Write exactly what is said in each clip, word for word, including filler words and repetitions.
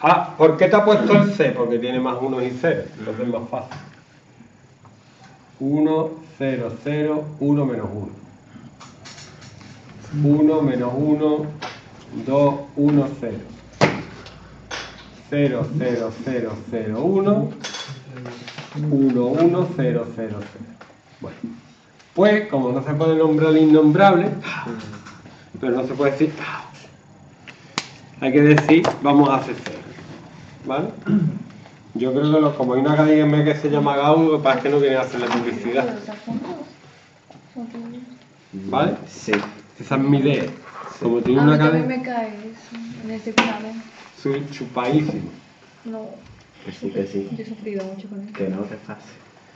Ah, ¿por qué te ha puesto el C? Porque tiene más uno y cero, entonces es más fácil. uno, cero, cero, uno menos uno. uno menos uno, dos, uno, cero. cero, cero, cero, cero, uno, uno, uno, cero, cero, cero. Bueno, pues como no se puede nombrar el innombrable, pero no se puede decir, hay que decir, vamos a hacer cero. ¿Vale? Yo creo que lo, como hay una academia que se llama Gauss, lo que pasa es que no quieren hacerle publicidad. ¿Vale? Sí. Esa es mi idea. Como tiene A una mí también academia, me cae eso en este examen. soy chupadísimo. No. Que sí, que sí. Yo he sufrido mucho con eso. Que no, que fácil.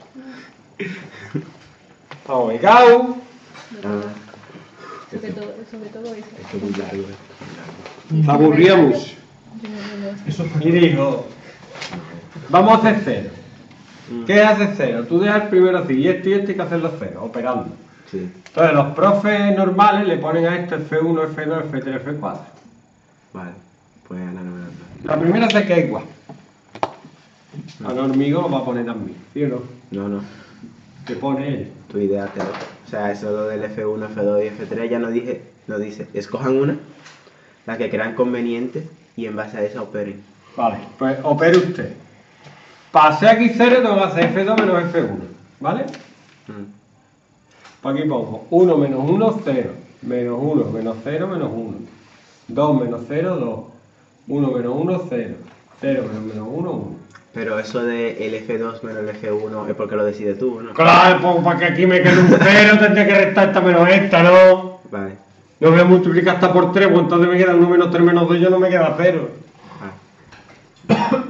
Vamos, a ver, Gauss. Ah, Sobre todo, sobre todo eso. es que es muy largo. eh. Se aburría mucho. Yo no- no- no- Eso es Y dijo, vamos a hacer cero. ¿Qué hace cero? Tú dejas el primero así, y esto y esto hay que hacerlo cero, operando. Sí. Entonces los profes normales le ponen a esto F uno, F dos, F tres, F cuatro. Vale. Pues a la novela. La primera se queda igual. Al hormigón lo va a poner también, ¿sí o no? No, no. Que pone él. Tu idea te... O sea, eso lo del F uno, F dos y F tres ya nos dije, nos dice, escojan una, la que crean conveniente y en base a esa operen. Vale, pues opere usted. Pasé aquí cero, tengo que hacer F dos menos F uno, ¿vale? Mm. Pues aquí pongo uno menos uno, cero. Menos uno, menos cero, menos uno. dos menos cero, dos. uno menos uno, cero. cero menos menos uno, uno. Pero eso de el F dos menos el F uno es porque lo decides tú, ¿no? Claro, pues para que aquí me quede un cero tendría que restar esta menos esta, ¿no? Vale. No voy a multiplicar esta por tres, pues entonces me queda uno menos tres menos dos, ya no me queda cero. Ah,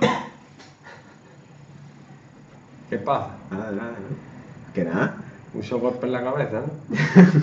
¿Qué pasa? nada, nada, ¿no? Que nada. Mucho golpe en la cabeza, ¿no?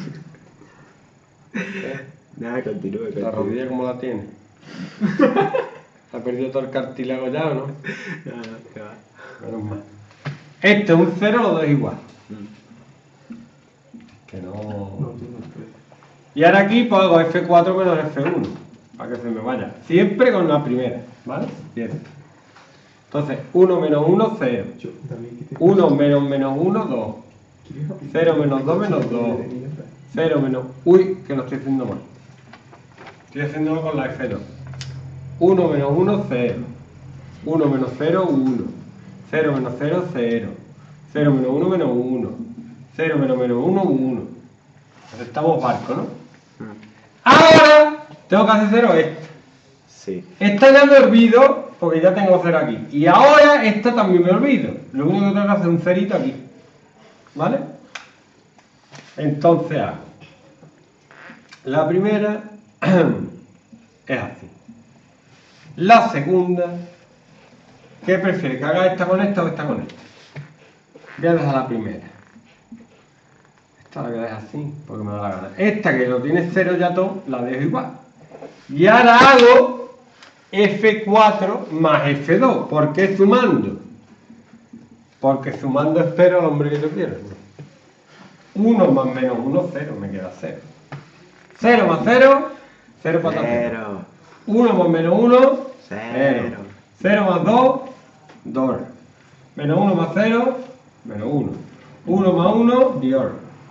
Nada, continúe, La continúe. rodilla como la tiene. ¿Ha perdido todo el cartílago ya o no? Nada, que va. Menos mal. Este es un cero, los dos igual. Mm. Que No no... tiene precio. Y ahora aquí pues hago F cuatro menos F uno. Para que se me vaya. Siempre con la primera, ¿vale? Bien. Entonces, uno menos uno, cero. Yo también quité- uno menos menos uno, dos. ¿Quieres aplicar? cero menos dos menos dos. cero menos... Uy, que lo estoy haciendo mal. Estoy haciéndolo con la F dos. uno menos uno, cero. uno menos cero, uno. cero menos cero, cero. cero menos uno, menos uno. cero menos menos uno, uno. Entonces estamos barcos, ¿no? Mm. Ahora tengo que hacer cero esta. Sí. Esta ya me olvido porque ya tengo cero aquí. Y ahora esta también me olvido. Lo único que tengo que hacer es un cerito aquí. ¿Vale? Entonces hago. La primera es así. La segunda, ¿qué prefiere? ¿Que haga esta con esta o esta con esta? Voy a dejar la primera. Esta la voy a dejar así, porque me da la gana. Esta que lo tiene cero ya todo, la dejo igual. Y ahora hago F cuatro más F dos. ¿Por qué sumando? Porque sumando espero al hombre que yo quiero. uno más menos uno, cero, me queda cero. cero más cero, cero para atrás. Cero. uno más menos uno, Cero. cero. cero más dos, dos. Menos uno más cero, menos uno. uno más uno, diez.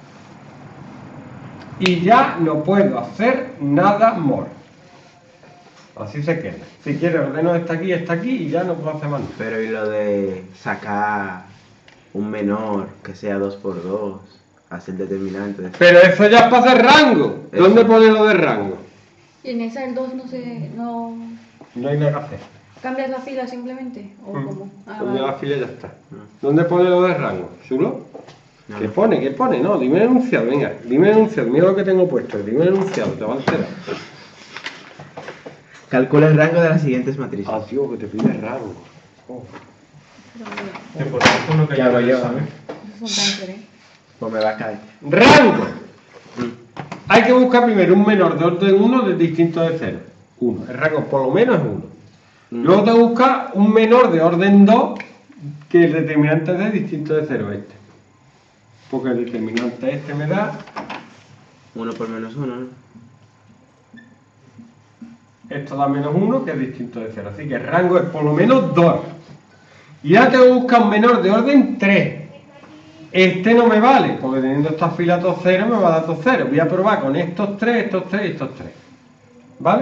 Y ya no puedo hacer nada más. Así se queda. Si quieres ordeno esta aquí, esta aquí y ya no puedo hacer más nada. Pero y lo de sacar un menor que sea dos por dos, hacer determinante. Pero eso ya es para hacer rango. Eso. ¿Dónde pone lo de rango? Y en esa el dos no se... no... No hay nada que hacer. ¿Cambias la fila simplemente? ¿O cómo? Ah, Cambia vale. la fila y ya está. ¿Dónde pone lo de rango? ¿Chulo? No. ¿Qué pone? ¿Qué pone? No, dime el enunciado, venga. Dime el enunciado. Mira lo que tengo puesto. Dime el enunciado, te va a enterar. Calcula el rango de las siguientes matrices. Ah, tío, que te pide rango. Oh. Pero mira, Que por eso no te Ya lo ayuda, llevo. ¿sabes? esos son cáncer, ¿eh? Pues me va a caer. ¡Rango! Mm. Hay que buscar primero un menor de orden uno de distinto de cero. uno. El rango por lo menos es uno. Mm. Luego te busca un menor de orden dos que el determinante de distinto de cero este. Porque el determinante este me da Uno por menos uno, ¿no? Esto da menos uno, que es distinto de cero. Así que el rango es por lo menos dos. Y ahora tengo que buscar un menor de orden tres. Este no me vale, porque teniendo esta fila todos cero me va a dar todos cero. Voy a probar con estos tres, estos tres y estos tres. ¿Vale?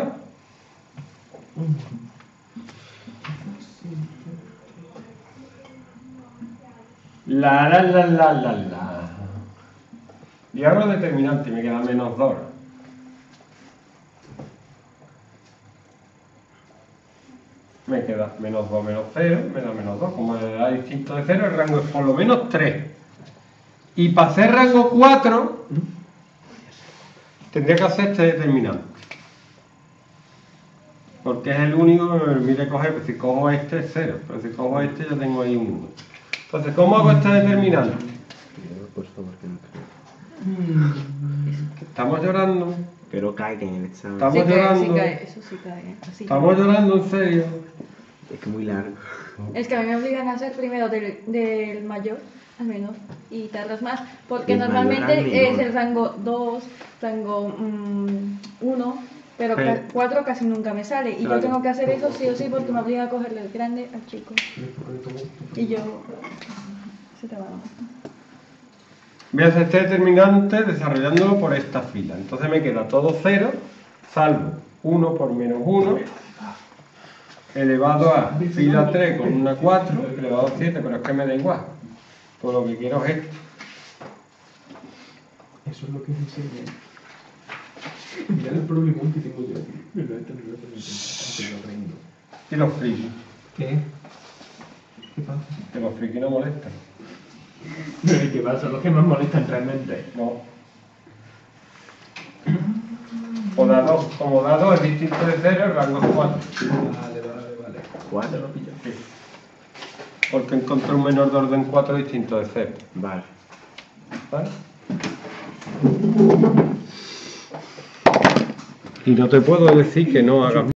La la la la la la. Y hago el determinante y me queda menos dos. Me queda menos dos menos cero, me da menos dos. Como le da distinto de cero, el rango es por lo menos tres. Y para hacer rango cuatro, tendría que hacer este determinante. Porque es el único que me permite coger. Pues si cojo este es cero, pero si cojo este ya tengo ahí un uno. Entonces, ¿cómo hago este determinante? Por favor, que no creo. Estamos llorando. Que no caiga en el examen. Estamos Sí cae, sí llorando. cae, eso sí cae. Así. Estamos llorando en serio. Es que es muy largo. Es que a mí me obligan a hacer primero del, del mayor al menor y tardas más, porque Del mayor al normalmente es menor. el rango dos, rango uno, pero Sí. cuatro casi nunca me sale. Y Claro. yo tengo que hacer eso sí o sí porque me obliga a cogerle el grande al chico. Y yo... Se te va. Voy a hacer este determinante desarrollándolo por esta fila. Entonces me queda todo cero, salvo uno por menos uno, elevado a fila tres con una cuatro, elevado a siete, pero es que me da igual. Pues lo que quiero es esto. Eso es lo que me enseña. Mira el problemón que tengo yo aquí. Me lo he tenido que aunque lo aprendo. Y los frikis. ¿Qué? ¿Qué pasa? Que los frikis no molestan. ¿Qué pasa? Los que más molestan realmente. No. O dado, como dado es distinto de cero, el rango es cuatro. Vale, vale, vale. ¿Cuatro? Lo pillo. Sí. Porque encontré un menor de orden cuatro distinto de cero. Vale. ¿Vale? Y no te puedo decir que no hagas